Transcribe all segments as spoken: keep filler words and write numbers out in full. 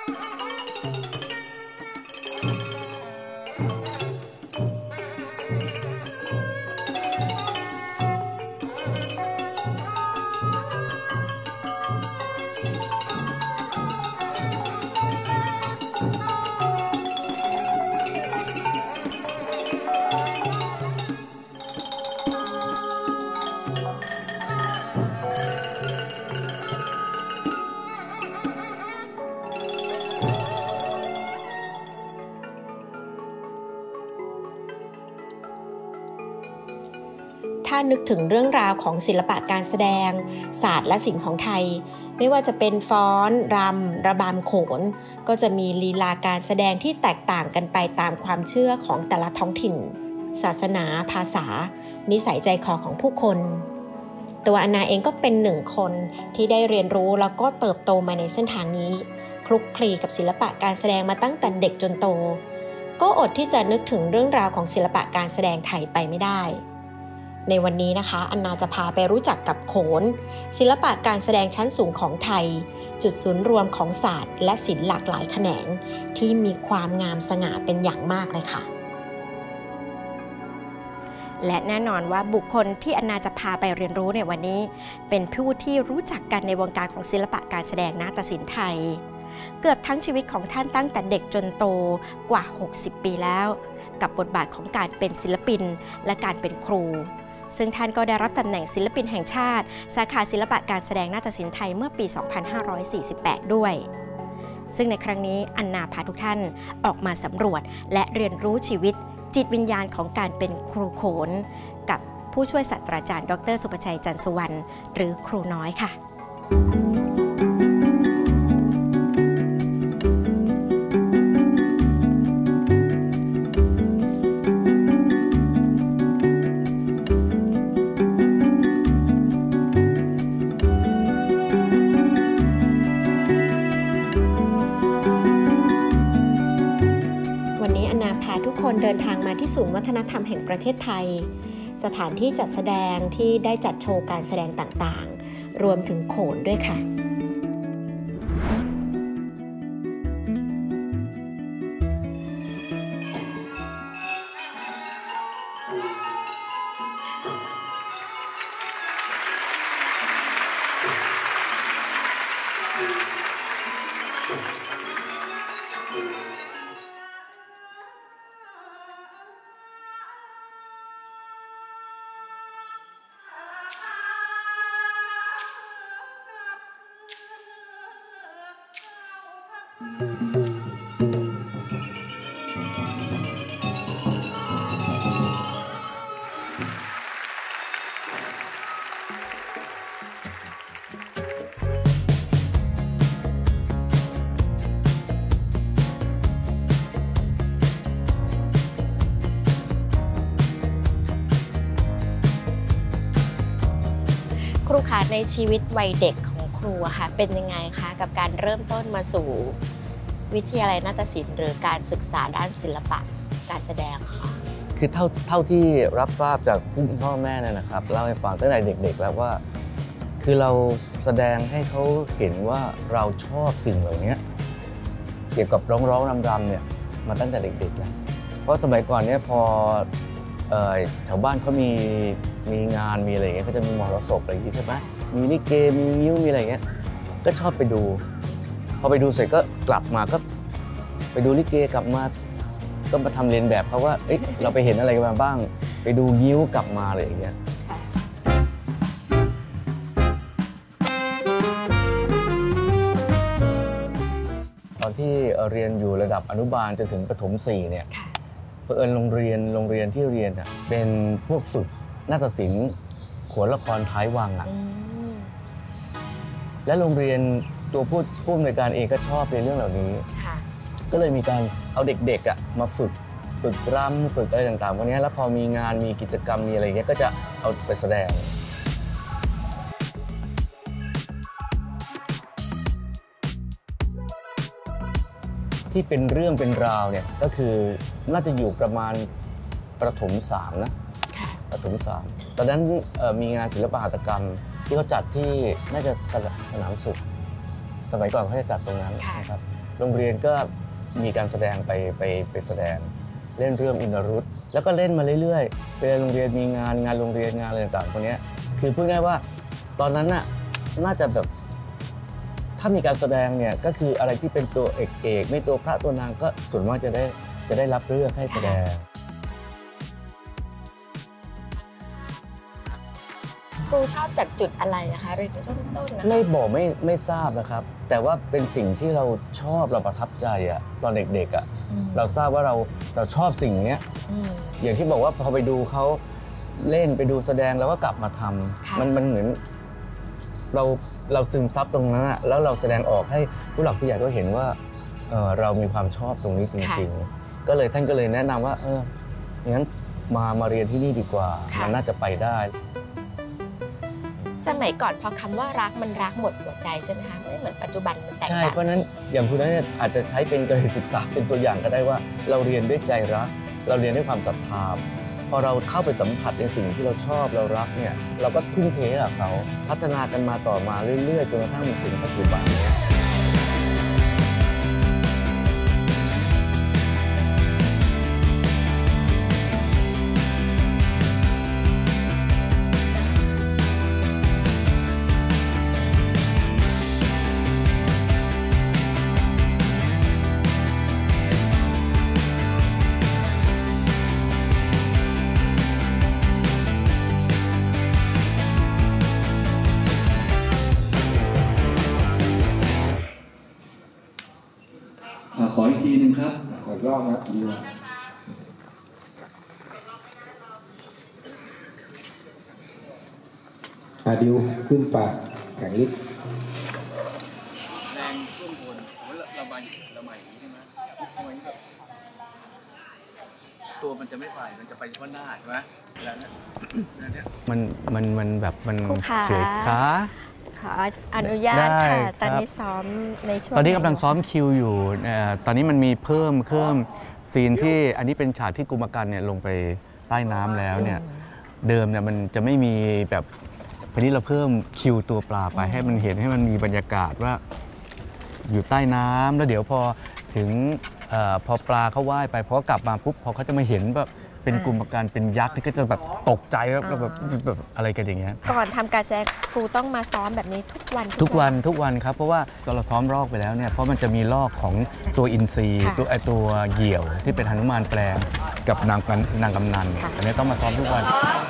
ถ้านึกถึงเรื่องราวของศิลปะการแสดงศาสตร์และศิลป์ของไทยไม่ว่าจะเป็นฟ้อนรำระบำโขนก็จะมีลีลาการแสดงที่แตกต่างกันไปตามความเชื่อของแต่ละท้องถิ่นศาสนาภาษานิสัยใจคอของผู้คนตัวอันนาเองก็เป็นหนึ่งคนที่ได้เรียนรู้แล้วก็เติบโตมาในเส้นทางนี้คลุกคลีกับศิลปะการแสดงมาตั้งแต่เด็กจนโตก็อดที่จะนึกถึงเรื่องราวของศิลปะการแสดงไทยไปไม่ได้ในวันนี้นะคะอันนาจะพาไปรู้จักกับโขนศิลปะการแสดงชั้นสูงของไทยจุดศูนย์รวมของศาสตร์และศิลป์หลากหลายแขนงที่มีความงามสง่าเป็นอย่างมากเลยค่ะและแน่นอนว่าบุคคลที่อันนาจะพาไปเรียนรู้ในวันนี้เป็นผู้ที่รู้จักกันในวงการของศิลปะการแสดงนาฏศิลป์ไทยเกือบทั้งชีวิตของท่านตั้งแต่เด็กจนโตกว่าหกสิบปีแล้วกับบทบาทของการเป็นศิลปินและการเป็นครูซึ่งท่านก็ได้รับตำแหน่งศิลปินแห่งชาติสาขาศิลปะการแสดงนาฏศิลป์ไทยเมื่อปี สองพันห้าร้อยสี่สิบแปด ด้วยซึ่งในครั้งนี้อันนาพาทุกท่านออกมาสำรวจและเรียนรู้ชีวิตจิตวิญญาณของการเป็นครูโขนกับผู้ช่วยศาสตราจารย์ดรสุภชัยจันทร์สุวรรณหรือครูน้อยค่ะทุกคนเดินทางมาที่ศูนย์วัฒนธรรมแห่งประเทศไทยสถานที่จัดแสดงที่ได้จัดโชว์การแสดงต่างๆรวมถึงโขนด้วยค่ะครูคะในชีวิตวัยเด็กของครูค่ะเป็นยังไงคะกับการเริ่มต้นมาสู่วิทยาลัยนาฏศิลป์หรือการศึกษาด้านศิลปะการแสดงค่ะคือเท่าเท่าที่รับทราบจากผู้พ่อแม่เนี่ยนะครับเล่าให้ฟังตั้งแต่เด็กๆแล้วว่าคือเราแสดงให้เขาเห็นว่าเราชอบสิ่งเหล่านี้เกี่ยวกับร้องร้องรำรำเนี่ยมาตั้งแต่เด็กๆแล้วเพราะสมัยก่อนเนี่ยพอแถวบ้านเขามีมีงานมีอะไรอย่างเงี้ยเขาจะมีมหรสพอะไรอย่างงี้ใช่ไหมมีลิเกมีงิ้วมีอะไรอย่างเงี้ยก็ชอบไปดูพอไปดูเสร็จก็กลับมาก็ไปดูลิเกกลับมาก็มาทำเรียนแบบเขาว่าเอ๊ะเราไปเห็นอะไรกันมาบ้างไปดูงิ้วกลับมาอะไรอย่างเงี้ยตอนที่เรียนอยู่ระดับอนุบาลจนถึงประถมสี่เนี่ยเผอิญโรงเรียนโรงเรียนที่เรียนเป็นพวกฝึกนาฏศิลป์โขนละครท้ายวังอ่ะและโรงเรียนตัวผู้ผู้อำนวยการเองก็ชอบเรียนเรื่องเหล่านี้ก็เลยมีการเอาเด็กๆอ่ะมาฝึกฝึกรำฝึกอะไรต่างๆพวกนี้แล้วพอมีงานมีกิจกรรมมีอะไรเงี้ยก็จะเอาไปแสดงที่เป็นเรื่องเป็นราวเนี่ยก็คือน่าจะอยู่ประมาณประถมสามนะประถมสามตอนนั้นมีงานศิลปหัตถกรรมที่เขาจัดที่น่าจะสนามสุขสมัยก่อนเขาจะจัดตรงนั้นนะครับโรงเรียนก็มีการแสดงไปไปไปแสดงเล่นเรื่องอินทรุตแล้วก็เล่นมาเรื่อยๆเวลาโรงเรียนมีงานงานโรงเรียนงานอะไรต่างๆพวกนี้คือพูดง่ายว่าตอนนั้นน่ะน่าจะแบบถ้ามีการแสดงเนี่ยก็คืออะไรที่เป็นตัวเอกเอกไม่ตัวพระตัวนางก็ส่วนมากจะได้จะได้รับเรื่องให้แสดงครูชอบจากจุดอะไรนะคะเริ่มต้นๆนะไม่บอกไม่ไม่ทราบนะครับแต่ว่าเป็นสิ่งที่เราชอบเราประทับใจอะตอนเด็กๆอะเราทราบว่าเราเราชอบสิ่งนี้อย่างที่บอกว่าพอไปดูเขาเล่นไปดูแสดงแล้วก็กลับมาทำมันมันเหมือนเราเราซึมซับตรงนั้นอะแล้วเราแสดงออกให้ผู้หลักผู้ใหญ่ก็เห็นว่าเออเรามีความชอบตรงนี้จริงๆก็เลยท่านก็เลยแนะนำว่าเอองั้นมามาเรียนที่นี่ดีกว่ามันน่าจะไปได้สมัยก่อนพอคำว่ารักมันรักหมดหัวใจใช่ไหมคะไม่เหมือนปัจจุบันมันแตกต่างใช่เพราะนั้นอย่างคุณนั้นอาจจะใช้เป็นกรณีศึกษาเป็นตัวอย่างก็ได้ว่าเราเรียนด้วยใจรักเราเรียนด้วยความศรัทธาพอเราเข้าไปสัมผัสในสิ่งที่เราชอบเรารักเนี่ยเราก็ทุ่มเทกับเขาพัฒนากันมาต่อมาเรื่อยๆจนกระทั่งถึงปัจจุบันนี้ขออีกทีหนึ่งครับขออีกรอบครับดีอ่ะดิวขึ้นปากแข็งลิบแรงช่วงบนเรามาเรามาอย่างนี้ใช่ไหมทำไมแบบตัวมันจะไม่ไปมันจะไปเฉพาะหน้าใช่ไหมแล้วเนี่ยมันมันมันแบบมันเฉยขาขออนุญาตค่ะตอนนี้ซ้อมในช่วงตอนนี้กำลังซ้อมคิวอยู่ตอนนี้มันมีเพิ่มเพิ่มซีนที่อันนี้เป็นฉากที่กุมกันเนี่ยลงไปใต้น้ำแล้วเนี่ยเดิมเนี่ยมันจะไม่มีแบบวันนี้เราเพิ่มคิวตัวปลาไปให้มันเห็นให้มันมีบรรยากาศว่าอยู่ใต้น้ำแล้วเดี๋ยวพอถึงพอปลาเขาว่ายไปพอกลับมาปุ๊บพอเขาจะมาเห็นแบบเป็นกุมกันเป็นยักษ์ที่ก็จะแบบตกใจแล้วแบบแบบอะไรกันอย่างเงี้ยก่อนทำการแสดงครูต้องมาซ้อมแบบนี้ทุกวันทุกวันทุกวันครับเพราะว่าเราซ้อมลอกไปแล้วเนี่ยเพราะมันจะมีลอกของตัวอินทรีตัวไอตัวเหยี่ยวที่เป็นหนุมานแปลงกับนางนางกำนันอันนี้ต้องมาซ้อมทุกวัน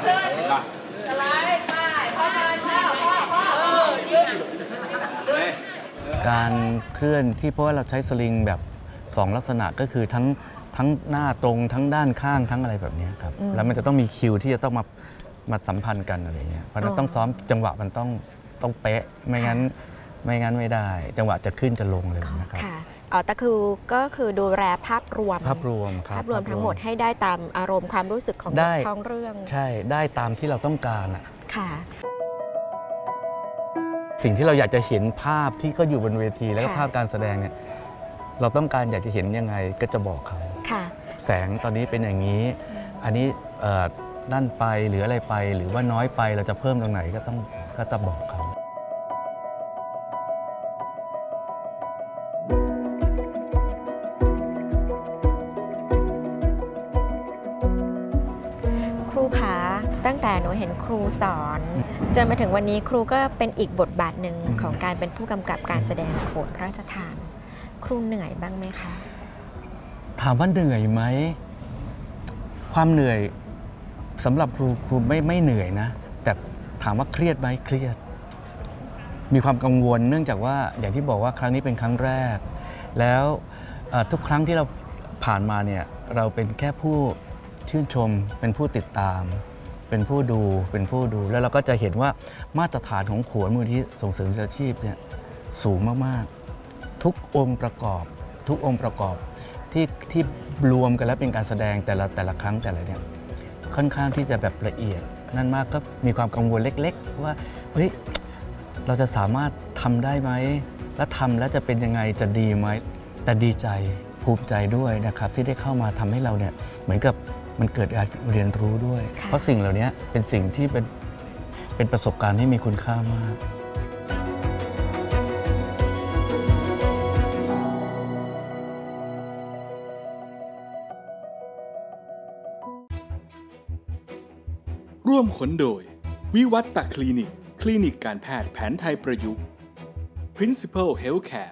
การเคลื่อนที่เพราะว่าเราใช้สลิงแบบสองลักษณะก็คือทั้งทั้งหน้าตรงทั้งด้านข้างทั้งอะไรแบบนี้ครับแล้วมันจะต้องมีคิวที่จะต้องมามาสัมพันธ์กันอะไรเงี้ยเพราะนั้นต้องซ้อมจังหวะมันต้องต้องเป๊ะไม่งั้นไม่งั้นไม่ได้จังหวะจะขึ้นจะลงเลยนะครับค่ะอ๋อแต่คือก็คือดูแลภาพรวมภาพรวมครับภาพรวมทั้งหมดให้ได้ตามอารมณ์ความรู้สึกของท้องเรื่องใช่ได้ตามที่เราต้องการอ่ะค่ะสิ่งที่เราอยากจะเห็นภาพที่ก็อยู่บนเวทีแล้วก็ภาพการแสดงเนี่ยเราต้องการอยากจะเห็นยังไงก็จะบอกเขาแสงตอนนี้เป็นอย่างนี้อันนี้ด้านไปหรืออะไรไปหรือว่าน้อยไปเราจะเพิ่มตรงไหนก็ต้องก็จะบอกเขาครูคะตั้งแต่หนูเห็นครูสอนจนมาถึงวันนี้ครูก็เป็นอีกบทบาทหนึ่งของการเป็นผู้กำกับการแสดงโขนพระราชทานครูเหนื่อยบ้างไหมคะถามว่าเหนื่อยไหมความเหนื่อยสำหรับครูครูไม่ไม่เหนื่อยนะแต่ถามว่าเครียดไหมเครียดมีความกังวลเนื่องจากว่าอย่างที่บอกว่าครั้งนี้เป็นครั้งแรกแล้วทุกครั้งที่เราผ่านมาเนี่ยเราเป็นแค่ผู้ชื่นชมเป็นผู้ติดตามเป็นผู้ดูเป็นผู้ดูแล้วเราก็จะเห็นว่ามาตรฐานของโขนมูลที่ส่งเสริมอาชีพเนี่ยสูงมากๆทุกองค์ประกอบทุกองค์ประกอบที่ที่รวมกันแล้วเป็นการแสดงแต่ละแต่ละครั้งแต่ละเนี่ยค่อนข้างที่จะแบบละเอียดนั่นมากก็มีความกังวลเล็กๆว่าเฮ้ยเราจะสามารถทำได้ไหมแล้วทำแล้วจะเป็นยังไงจะดีไหมแต่ดีใจภูมิใจด้วยนะครับที่ได้เข้ามาทำให้เราเนี่ยเหมือนกับมันเกิดการเรียนรู้ด้วยเพราะสิ่งเหล่านี้เป็นสิ่งที่เป็นเป็นประสบการณ์ที่มีคุณค่ามากร่วมค้นโดยวิวัฒน์คลินิกคลินิกการแพทย์แผนไทยประยุกต์ Principal Healthcare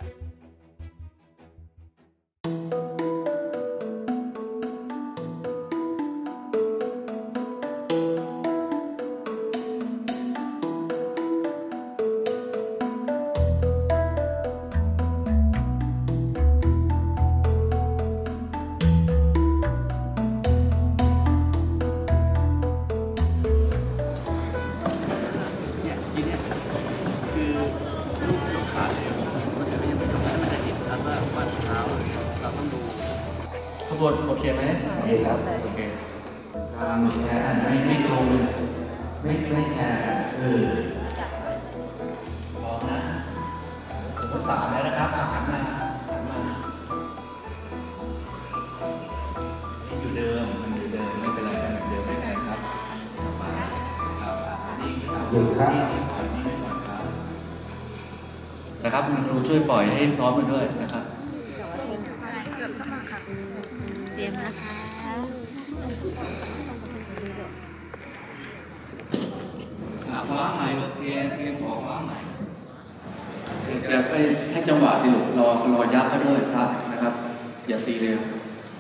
ขบวนโอเคไหมโอเคครับโอเคการแชร์ไม่ไม่ตรงไม่ไม่แชร์เออพร้อมนะผมก็สามแล้วนะครับหันมาหันมาอยู่เดิมมันอยู่เดิมไม่เป็นไรกันแบบเดิมไม่เป็นไรครับกลับมาครับนี่ครับหยุดครับนี่ไม่ก่อนครับนะครับคุณครูช่วยปล่อยให้พร้อมกันด้วยนะครับเตรียมนะคะคว้าใหม่ลูกเพียงเพียงขอคว้าใหม่เดี๋ยวไปให้จังหวะดิลูกรอรอยับเขาด้วยครับนะครับอย่าตีเร็ว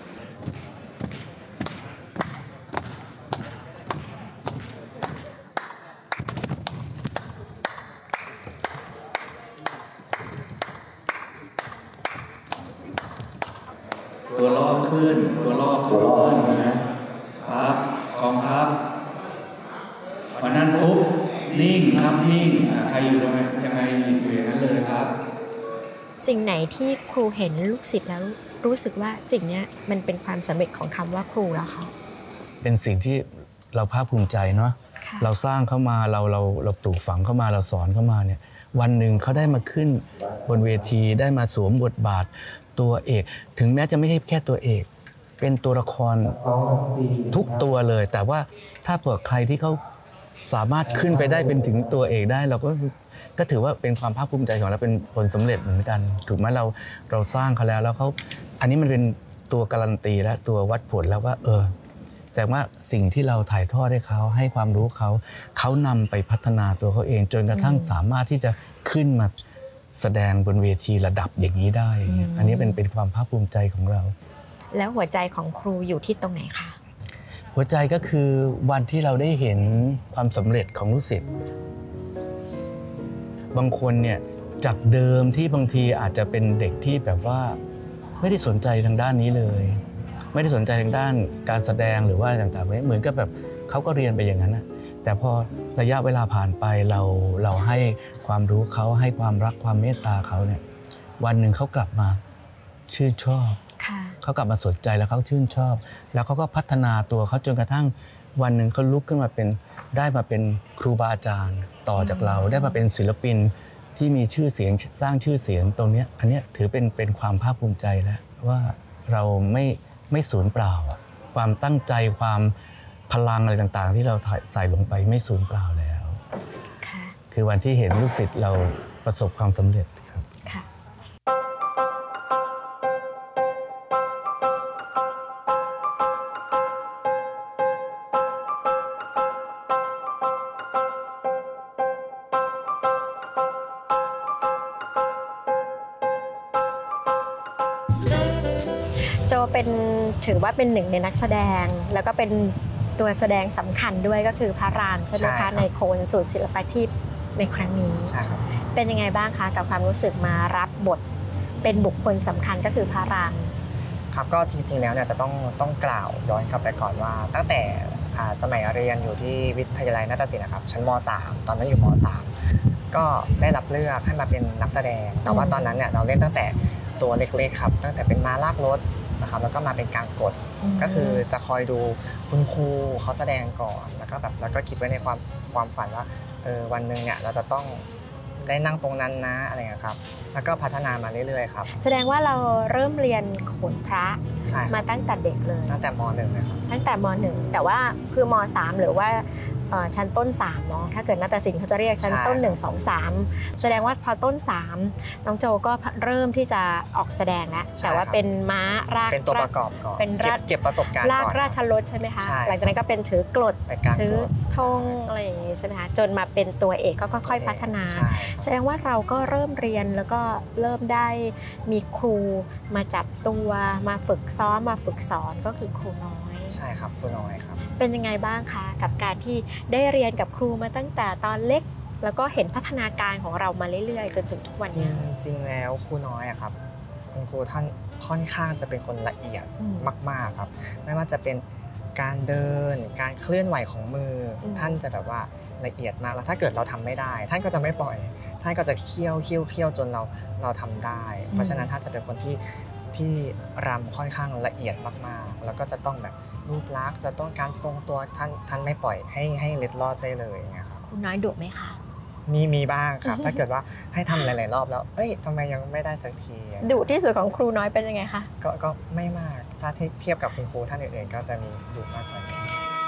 ตัวลอกขึ้นตัวลอกตัวลอกขึ้นนะครับกองทัพวันนั้นปุ๊บนิ่งครับนิ่งใครอยู่ตรงไหนยังไงอยู่อย่างนั้นเลยครับสิ่งไหนที่ครูเห็นลูกศิษย์แล้วรู้สึกว่าสิ่งนี้มันเป็นความสำเร็จของคำว่าครูแล้วคะเป็นสิ่งที่เราภาคภูมิใจเนาะเราสร้างเข้ามาเราเราเราปลูกฝังเข้ามาเราสอนเข้ามาเนี่ยวันหนึ่งเขาได้มาขึ้นบนเวทีได้มาสวมบทบาทตัวเอกถึงแม้จะไม่ใช่แค่ตัวเอกเป็นตัวละครทุกตัวเลยแต่ว่าถ้าเผื่อใครที่เขาสามารถขึ้นไปได้เป็นถึงตัวเอกได้เราก็ก็ถือว่าเป็นความภาคภูมิใจของเราเป็นผลสำเร็จเหมือนกันถูกไหมเราเราสร้างเขาแล้วแล้วเขาอันนี้มันเป็นตัวการันตีและตัววัดผลแล้วว่าเออแสดงว่าสิ่งที่เราถ่ายทอดให้เขาให้ความรู้เขาเขานำไปพัฒนาตัวเขาเองจนกระทั่งสามารถที่จะขึ้นมาแสดงบนเวทีระดับอย่างนี้ได้อันนี้เป็นเป็นความภาคภูมิใจของเราแล้วหัวใจของครูอยู่ที่ตรงไหนคะหัวใจก็คือวันที่เราได้เห็นความสำเร็จของลูกศิษย์บางคนเนี่ยจากเดิมที่บางทีอาจจะเป็นเด็กที่แบบว่าไม่ได้สนใจทางด้านนี้เลยไม่ได้สนใจทางด้านการแสดงหรือว่าต่างๆเหมือนกับแบบเขาก็เรียนไปอย่างนั้นนะแต่พอระยะเวลาผ่านไปเราเราให้ความรู้เขาให้ความรักความเมตตาเขาเนี่ยวันหนึ่งเขากลับมาชื่นชอบเขากลับมาสนใจแล้วเขาชื่นชอบแล้วเขาก็พัฒนาตัวเขาจนกระทั่งวันหนึ่งเขาลุกขึ้นมาเป็นได้มาเป็นครูบาอาจารย์ต่อจากเราได้มาเป็นศิลปินที่มีชื่อเสียงสร้างชื่อเสียงตรงนี้อันนี้ถือเป็นเป็นความภาคภูมิใจแล้วว่าเราไม่ไม่สูญเปล่าความตั้งใจความพลังอะไรต่างๆที่เราใส่ลงไปไม่สูญเปล่าแล้วคือวันที่เห็นลูกศิษย์เราประสบความสำเร็จครับโจเป็นถือว่าเป็นหนึ่งในนักแสดงแล้วก็เป็นตัวแสดงสำคัญด้วยก็คือพระรามใช่ไหมคะในโคนสู่ศิลปาชีพในครั้งนี้ใช่ครับเป็นยังไงบ้างคะกับความรู้สึกมารับบทเป็นบุคคลสำคัญก็คือพระรามครับก็จริงๆแล้วเนี่ยจะต้องต้องกล่าวย้อนกลับไปก่อนว่าตั้งแต่สมัยเรียนอยู่ที่วิทยาลัยนาฏศิลป์นะครับชั้นม.สาม ตอนนั้นอยู่ม.สาม ก็ได้รับเลือกให้มาเป็นนักแสดงแต่ว่าตอนนั้นเนี่ยเราเล่นตั้งแต่ตัวเล็กๆครับตั้งแต่เป็นม้าลากรถนะครับแล้วก็มาเป็นการกดก็คือจะคอยดูคุณครูเขาแสดงก่อนแล้วก็แบบแล้วก็คิดไว้ในความความฝันว่าเออวันหนึ่งเนี่ยเราจะต้องได้นั่งตรงนั้นนะอะไรอย่างเงี้ยครับแล้วก็พัฒนามาเรื่อยๆครับแสดงว่าเราเริ่มเรียนโขนพระมาตั้งแต่เด็กเลยตั้งแต่ม.หนึ่งเลยครับตั้งแต่ม.หนึ่งแต่ว่าคือม.สามหรือว่าชั้นต้นสามเนาะถ้าเกิดนาฏศิลป์เขาจะเรียกชั้นต้นหนึ่ง สอง สามแสดงว่าพอต้นสามน้องโจก็เริ่มที่จะออกแสดงแล้วแต่ว่าเป็นม้ารากเป็นตัวประกอบก่อนเป็นเก็บประสบการณ์ก่อนลากราชรถใช่ไหมคะหลังจากนั้นก็เป็นถือกลดถือธงอะไรอย่างนี้ใช่ไหมคะจนมาเป็นตัวเอกก็ค่อยๆพัฒนาแสดงว่าเราก็เริ่มเรียนแล้วก็เริ่มได้มีครูมาจับตัวมาฝึกซ้อมมาฝึกสอนก็คือครูน้อยใช่ครับครูน้อยครับเป็นยังไงบ้างคะกับการที่ได้เรียนกับครูมาตั้งแต่ตอนเล็กแล้วก็เห็นพัฒนาการของเรามาเรื่อยๆจนถึงทุกวันนี้จริงๆแล้วครูน้อยอะครับคุณครูท่านค่อนข้างจะเป็นคนละเอียดมากๆครับไม่ว่าจะเป็นการเดินการเคลื่อนไหวของมือท่านจะแบบว่าละเอียดมากแล้วถ้าเกิดเราทำไม่ได้ท่านก็จะไม่ปล่อยท่านก็จะเคี่ยวเคี่ยวเคี่ยวจนเราเราทำได้เพราะฉะนั้นท่านจะเป็นคนที่ที่รำค่อนข้างละเอียดมากๆแล้วก็จะต้องแบบรูปลักษณ์จะต้องการทรงตัวท่านท่านไม่ปล่อยให้ให้เล็ดลอดได้เลยนะครับคุณน้อยดุไหมคะมีมีบ้างครับถ้าเกิดว่าให้ทำหลายๆรอบแล้วเอ้ยทำไมยังไม่ได้สักทีดุที่สุดของครูน้อยเป็นยังไงคะก็ก็ไม่มากถ้าเทียบกับคุณครูท่านอื่นๆก็จะมีดุมากกว่านี้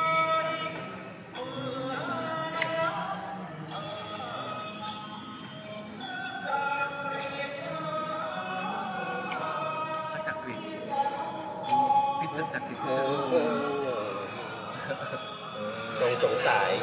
ทรงสงสัย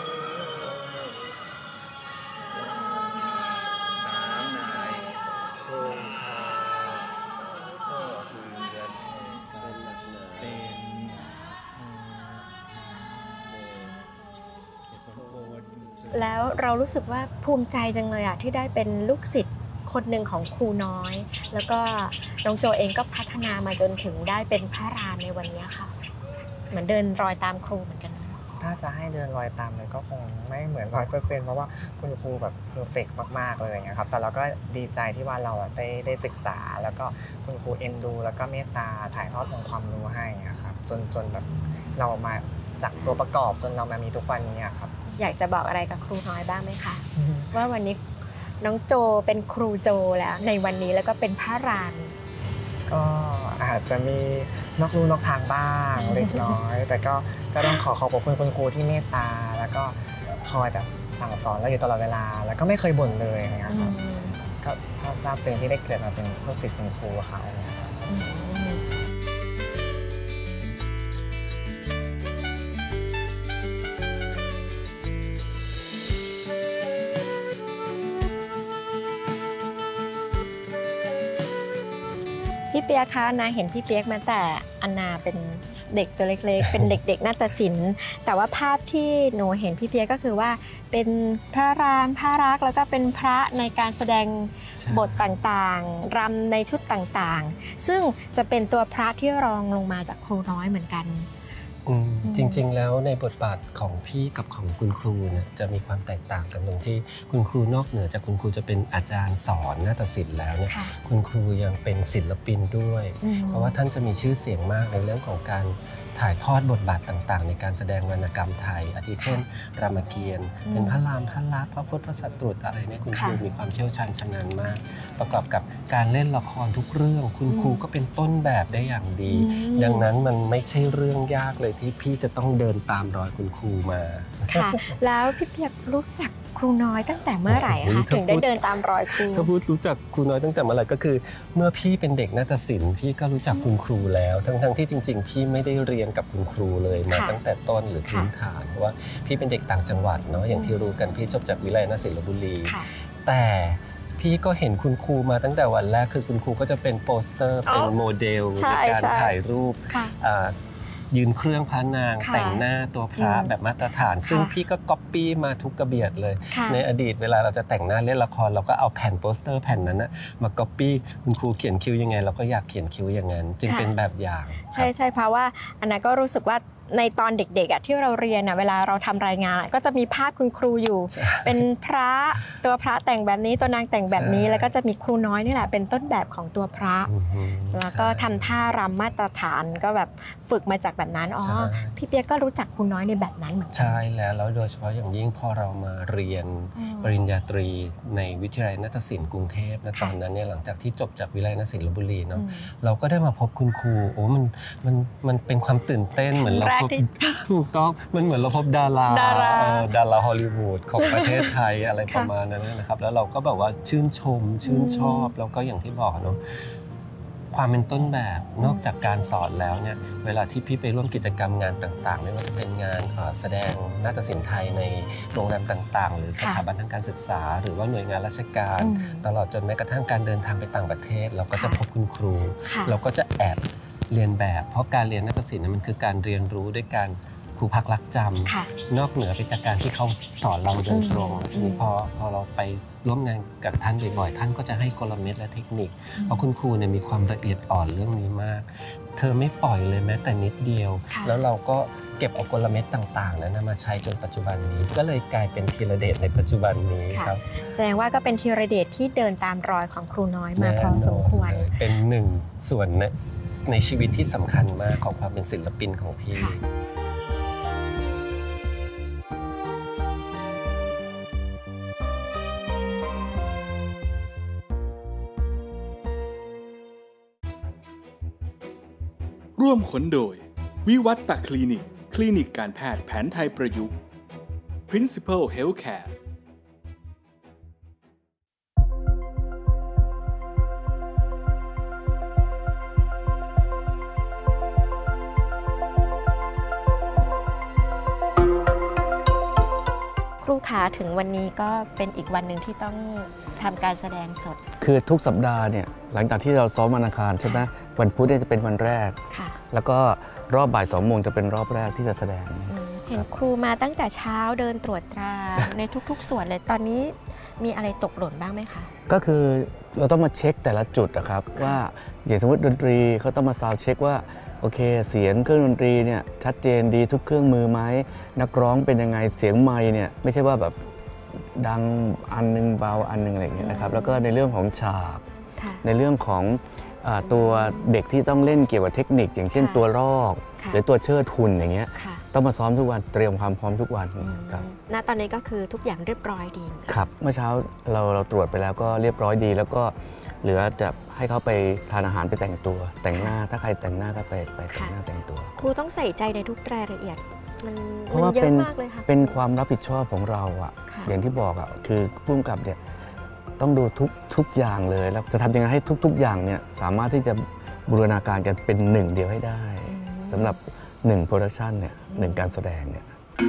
แล้วเรารู้สึกว่าภูมิใจจังเลยอะที่ได้เป็นลูกศิษย์คนหนึ่งของครูน้อยแล้วก็น้องโจเองก็พัฒนามาจนถึงได้เป็นพระรามในวันนี้ค่ะเหมือนเดินรอยตามครูเหมือนกันถ้าจะให้เดินรอยตามเลยก็คงไม่เหมือนร้อยเปอร์เซ็นต์เพราะว่าคุณครูแบบเพอร์เฟกต์มากๆเลยนะครับแต่เราก็ดีใจที่ว่าเราได้ได้ศึกษาแล้วก็คุณครูเอ็นดูแล้วก็เมตตาถ่ายทอดองค์ความรู้ให้ครับจนจนแบบเรามาจากตัวประกอบจนเรามามีทุกวันนี้ครับอยากจะบอกอะไรกับครูน้อยบ้างไหมคะว่าวันนี้น้องโจเป็นครูโจแล้วในวันนี้แล้วก็เป็นพระรามก็อาจจะมีนอกลู่นอกทางบ้างเล็กน้อยแต่ก็ก็ต้องขอขอบคุณคุณครูที่เมตตาแล้วก็คอยแบบสั่งสอนเราอยู่ตลอดเวลาแล้วก็ไม่เคยบ่นเลยนะครับก็ทราบซึ้งที่ได้เกิดมาเป็นลูกศิษย์คุณครูเขาพี่เปียกคะนาเห็นพี่เปียกมาแต่อันนาเป็นเด็กตัวเล็กๆเป็นเด็กๆนาฏศิลป์แต่ว่าภาพที่หนูเห็นพี่เปียกก็คือว่าเป็นพระรามพระรักแล้วก็เป็นพระในการแสดงบทต่างๆรำในชุดต่างๆซึ่งจะเป็นตัวพระที่รองลงมาจากครูน้อยเหมือนกันจริงๆแล้วในบทบาทของพี่กับของคุณครูเนี่ยจะมีความแตกต่างกันตรงที่คุณครูนอกเหนือจากคุณครูจะเป็นอาจารย์สอนนาฏศิลป์แล้วเนี่ยคุณครูยังเป็นศิลปินด้วยเพราะว่าท่านจะมีชื่อเสียงมากในเรื่องของการถ่ายทอดบทบาทต่างๆในการแสดงวรรณกรรมไทยอาทิเช่นรามเกียรติ์เป็นพระรามพระลักษณ์พระพุทธพระสัตรุตอะไรเนี่ยคุณครูมีความเชี่ยวชาญชำนาญมากประกอบกับการเล่นละครทุกเรื่องคุณครูก็เป็นต้นแบบได้อย่างดีดังนั้นมันไม่ใช่เรื่องยากเลยที่พี่จะต้องเดินตามรอยคุณครูมาค่ะแล้วพี่เปียกรู้จักครูน้อยตั้งแต่เมื่อไหร่คะถึงได้เดินตามรอยครูถ้าพูดรู้จักครูน้อยตั้งแต่เมื่อไหร่ก็คือเมื่อพี่เป็นเด็กนาฏศิลป์พี่ก็รู้จักคุณครูแล้วทั้งๆที่จริงๆพี่ไม่ได้เรียนกับคุณครูเลยมาตั้งแต่ต้นหรือพื้นฐานเพราะว่าพี่เป็นเด็กต่างจังหวัดเนาะอย่างที่รู้กันพี่จบจากวิทยาลัยนาฏศิลป์ลพบุรีแต่พี่ก็เห็นคุณครูมาตั้งแต่วันแรกคือคุณครูก็จะเป็นโปสเตอร์เป็นโมเดลในการถ่ายรูปยืนเครื่องพระนางแต่งหน้าตัวพระแบบมาตรฐานซึ่งพี่ก็ก๊อปปี้มาทุกกระเบียดเลยในอดีตเวลาเราจะแต่งหน้าเล่นละครเราก็เอาแผ่นโปสเตอร์แผ่นนั้นนะมาก๊อปปี้คุณครูเขียนคิ้วยังไงเราก็อยากเขียนคิ้วอย่างนั้นจึงเป็นแบบอย่างใช่ใช่เพราะว่าอันนั้นก็รู้สึกว่าในตอนเด็กๆอ่ะที่เราเรียนอ่ะเวลาเราทำรายงานก็จะมีภาพคุณครูอยู่เป็นพระตัวพระแต่งแบบนี้ตัวนางแต่งแบบนี้แล้วก็จะมีครูน้อยนี่แหละเป็นต้นแบบของตัวพระแล้วก็ทำท่ารำมาตรฐานก็แบบฝึกมาจากแบบนั้นอ๋อพี่เปียกก็รู้จักครูน้อยในแบบนั้นเหมือนกันใช่แล้วแล้วโดยเฉพาะอย่างยิ่งพอเรามาเรียนปริญญาตรีในวิทยาลัยนาฏศิลป์กรุงเทพนะตอนนั้นเนี่ยหลังจากที่จบจากวิทยาลัยนาฏศิลป์ลพบุรีเนาะเราก็ได้มาพบคุณครูโอ้มันมันมันเป็นความตื่นเต้นเหมือนเรากที่ถูกต้องมันเหมือนเราพบดาราดาราเออดาราฮอลลีวูดของประเทศไทย อะไรประมาณนั้นนะครับ แล้วเราก็แบบว่าชื่นชมชื่นชอบแล้วก็อย่างที่บอกเนาะความเป็นต้นแบบนอกจากการสอนแล้วเนี่ยเวลาที่พี่ไปร่วมกิจกรรมงานต่างๆไม่ว่าจะเป็นงานแสดงนาฏศิลป์ไทยในโรงแรมต่างๆหรือสถาบันทางการศึกษาหรือว่าหน่วยงานราชการตลอดจนแม้กระทั่งการเดินทางไปต่างประเทศเราก็จะพบคุณครูเราก็จะแอบเรียนแบบเพราะการเรียนนาฏศิลป์มันคือการเรียนรู้ด้วยการครูพักรักจำนอกเหนือไปจากการที่เขาสอนเราโดยตรงทีนี้พอพอเราไปร่วมงานกับท่านบ่อยๆท่านก็จะให้กลเม็ดและเทคนิคเพราะคุณครูเนี่ยมีความละเอียดอ่อนเรื่องนี้มากเธอไม่ปล่อยเลยแม้แต่นิดเดียวแล้วเราก็เก็บเอากลเม็ดต่างๆนั้นมาใช้จนปัจจุบันนี้ก็เลยกลายเป็นธีรเดชในปัจจุบันนี้ครับแสดงว่าก็เป็นธีรเดชที่เดินตามรอยของครูน้อยมาพอสมควรเป็นหนึ่งส่วนในในชีวิตที่สำคัญมากของความเป็นศิลปินของพี่ร่วมค้นโดยวิวัฒน์คลินิกคลินิกการแพทย์แผนไทยประยุกต์ Principal Healthcare ครูขาถึงวันนี้ก็เป็นอีกวันหนึ่งที่ต้องทำการแสดงสดคือทุกสัปดาห์เนี่ยหลังจากที่เราซ้อมวันอังคารใช่ไหมวันพุธเนี่ยจะเป็นวันแรกแล้วก็รอบบ่ายสองโมงจะเป็นรอบแรกที่จะแสดงเห็นครูมาตั้งแต่เช้าเดินตรวจตราในทุกๆส่วนเลยตอนนี้มีอะไรตกหล่นบ้างไหมคะก็คือเราต้องมาเช็คแต่ละจุดนะครับว่าอย่างสมมติดนตรีเขาต้องมาซาวด์เช็คว่าโอเคเสียงเครื่องดนตรีเนี่ยชัดเจนดีทุกเครื่องมือไหมนักร้องเป็นยังไงเสียงไมค์เนี่ยไม่ใช่ว่าแบบดังอันนึงเบาอันนึงอะไรอย่างเงี้ยนะครับแล้วก็ในเรื่องของฉากในเรื่องของตัวเด็กที่ต้องเล่นเกี่ยวกับเทคนิคอย่างเช่นตัวลอกหรือตัวเชิดหุ่นอย่างเงี้ยต้องมาซ้อมทุกวันเตรียมความพร้อมทุกวันครับณตอนนี้ก็คือทุกอย่างเรียบร้อยดีครับเมื่อเช้าเราเราตรวจไปแล้วก็เรียบร้อยดีแล้วก็เหลือจะให้เขาไปทานอาหารไปแต่งตัวแต่งหน้าถ้าใครแต่งหน้าก็ไปไปแต่งหน้าแต่งตัวครูต้องใส่ใจในทุกรายละเอียดมันเพราะว่าเป็นเป็นความรับผิดชอบของเราอ่ะอย่างที่บอกอ่ะคือผู้กำกับเนี่ยต้องดูทุกทุกอย่างเลยแล้วจะทำยังไงให้ทุกๆอย่างเนี่ยสามารถที่จะบูรณาการกันเป็นหนึ่งเดียวให้ได้สำหรับหนึ่งโปรดักชันเนี่ยหนึ่งการแสดงเนี่ย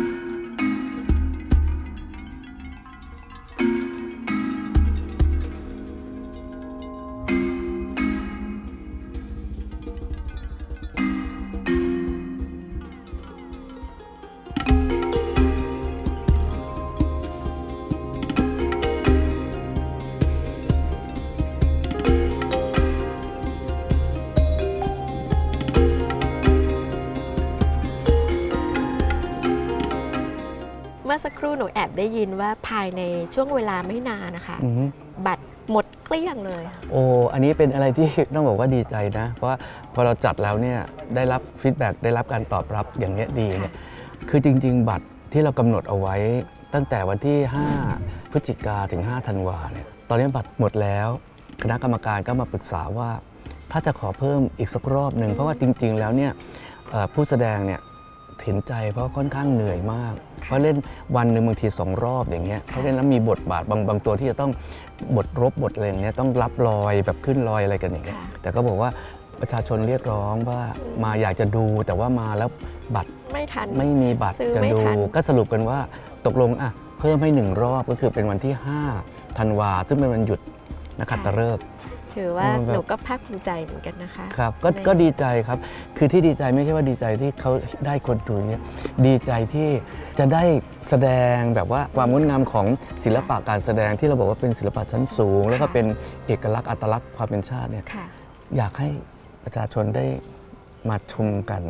เมื่อสักครู่หนูแอบได้ยินว่าภายในช่วงเวลาไม่นานนะคะบัตรหมดเกลี้ยงเลยโอ้อันนี้เป็นอะไรที่ต้องบอกว่าดีใจนะเพราะว่าพอเราจัดแล้วเนี่ยได้รับฟีดแบ็กได้รับการตอบรับอย่างนี้ดีเนี่ยคือจริงๆบัตรที่เรากำหนดเอาไว้ตั้งแต่วันที่ห้าพฤศจิกาถึงห้าธันวาเนี่ยตอนนี้บัตรหมดแล้วคณะกรรมการก็มาปรึกษาว่าถ้าจะขอเพิ่มอีกสักรอบหนึ่งเพราะว่าจริงๆแล้วเนี่ยผู้แสดงเนี่ยเห็นใจเพราะค่อนข้างเหนื่อยมากเพราะเล่นวันหนึ่งบางทีสองรอบอย่างเงี้ยเขาเล่นแล้วมีบทบาทบางบางตัวที่จะต้องบทรบบทอะไรอย่างเงี้ยต้องรับรอยแบบขึ้นรอยอะไรกันอย่างเงี้ยแต่ก็บอกว่าประชาชนเรียกร้องว่ามาอยากจะดูแต่ว่ามาแล้วบัตรไม่ทันไม่มีบัตรจะดูก็สรุปกันว่าตกลงอ่ะเพิ่มให้หนึ่งรอบก็คือเป็นวันที่ห้าธันวาซึ่งเป็นวันหยุดนักขัตฤกษ์ถือว่าหนูก็ภาคภูมิใจเหมือนกันนะคะครับก็ก็ดีใจครับคือที่ดีใจไม่ใช่ว่าดีใจที่เขาได้คนดูเนี่ยดีใจที่จะได้แสดงแบบว่าความงดงามของศิลปะการแสดงที่เราบอกว่าเป็นศิลปะชั้นสูงแล้วก็เป็นเอกลักษณ์อัตลักษณ์ความเป็นชาติเนี่ยอยากให้ประชาชนได้มาชมกัน